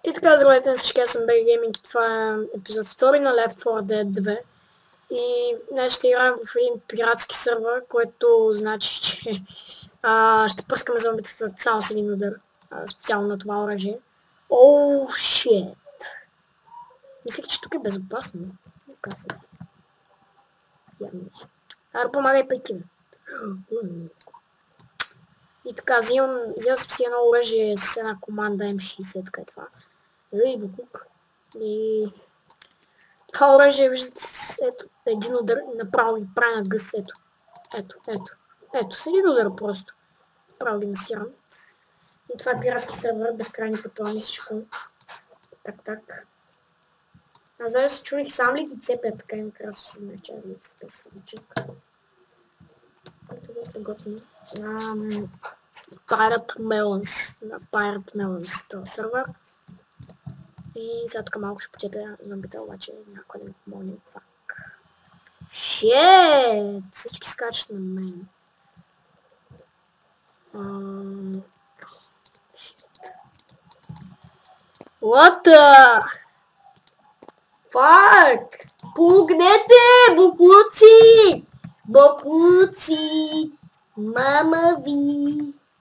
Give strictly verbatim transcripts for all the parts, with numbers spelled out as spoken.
И така, здравейте на всички, аз съм Беги Гейминг и това е епизод втори на Left four Dead две. И днес ще играем в един пиратски сървър, което значи, че а, ще пръскаме зомбитата само с един удар, а, специално на това оръжие. Оу, шит! Мислех, че тук е безопасно. Ара, помагай пети. И така, взимам, взел съм си едно оръжие с една команда М шейсет, така е това. И Букук. И това оръжие, виждате, ето, един удар направо ги прави на гъс, ето. Ето, ето. Ето, с един удар просто. Право ги насирам. И това е пиратски сървър, безкрайни патрони, всичко. Так, так. Аз даже се чуних сам ли ги цепя, така и накрая се знае, че аз ги цепя самичък. Което е доста готино. Um, Pirate Melons. На Pirate Melons този сървър. И сега тук малко ще потепя зомбите, обаче някой да ми помогне пак. Шеет! Всички скачат на мен. Шеет. What the fuck? Пугнете! Бокуци! Бокуци! Мама ви!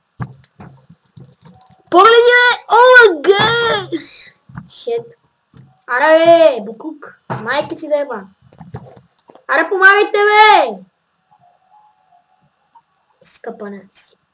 Погледни ме! О, га! Шет. Аре, бе, Букук. Майка си да еба. Аре, помагайте, бе! Скъпанаци.